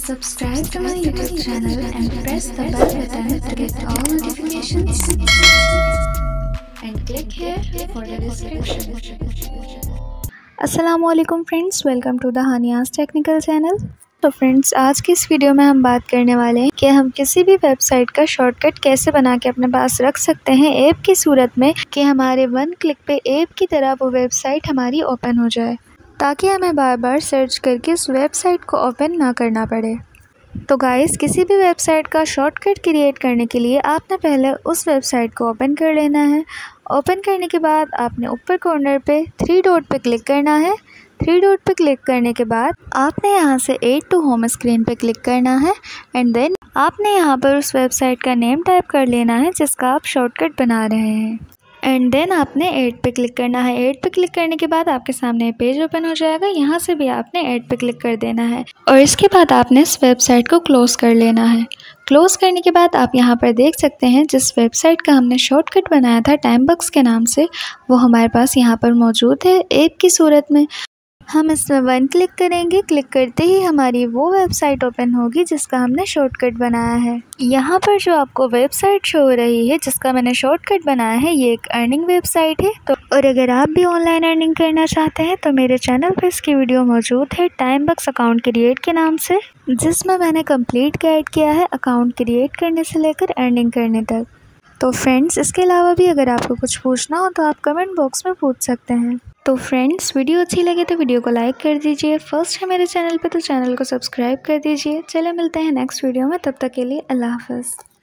Subscribe to my YouTube channel and press the bell button to get all notifications. And click here for the description. अस्सलामुअलैकुम friends, welcome to the Haniya's technical channel. तो friends, आज की इस video में हम बात करने वाले हैं कि हम किसी भी वेबसाइट का शॉर्टकट कैसे बना के अपने पास रख सकते हैं ऐप की सूरत में कि हमारे वन क्लिक पे ऐप की तरह वो वेबसाइट हमारी ओपन हो जाए, ताकि हमें बार बार सर्च करके उस वेबसाइट को ओपन ना करना पड़े। तो गाइस, किसी भी वेबसाइट का शॉर्टकट क्रिएट करने के लिए आपने पहले उस वेबसाइट को ओपन कर लेना है। ओपन करने के बाद आपने ऊपर कॉर्नर पे 3 डॉट पे क्लिक करना है। 3 डॉट पे क्लिक करने के बाद आपने यहाँ से ऐड टू होम स्क्रीन पे क्लिक करना है एंड देन आपने यहाँ पर उस वेबसाइट का नेम टाइप कर लेना है जिसका आप शॉर्टकट बना रहे हैं एंड देन आपने ऐड पे क्लिक करना है। ऐड पे क्लिक करने के बाद आपके सामने पेज ओपन हो जाएगा। यहाँ से भी आपने ऐड पे क्लिक कर देना है और इसके बाद आपने इस वेबसाइट को क्लोज़ कर लेना है। क्लोज़ करने के बाद आप यहाँ पर देख सकते हैं जिस वेबसाइट का हमने शॉर्टकट बनाया था टाइमबॉक्स के नाम से, वो हमारे पास यहाँ पर मौजूद है ऐप की सूरत में। हम इसमें वन क्लिक करेंगे। क्लिक करते ही हमारी वो वेबसाइट ओपन होगी जिसका हमने शॉर्टकट बनाया है। यहाँ पर जो आपको वेबसाइट शो हो रही है जिसका मैंने शॉर्टकट बनाया है, ये एक अर्निंग वेबसाइट है। तो और अगर आप भी ऑनलाइन अर्निंग करना चाहते हैं तो मेरे चैनल पर इसकी वीडियो मौजूद है टाइमबॉक्स अकाउंट क्रिएट के नाम से, जिसमें मैंने कंप्लीट गाइड किया है अकाउंट क्रिएट करने से लेकर अर्निंग करने तक। तो फ्रेंड्स, इसके अलावा भी अगर आपको कुछ पूछना हो तो आप कमेंट बॉक्स में पूछ सकते हैं। तो फ्रेंड्स, वीडियो अच्छी लगे तो वीडियो को लाइक कर दीजिए। फर्स्ट है मेरे चैनल पे तो चैनल को सब्सक्राइब कर दीजिए। चले मिलते हैं नेक्स्ट वीडियो में, तब तक के लिए अल्लाह हाफ़िज़।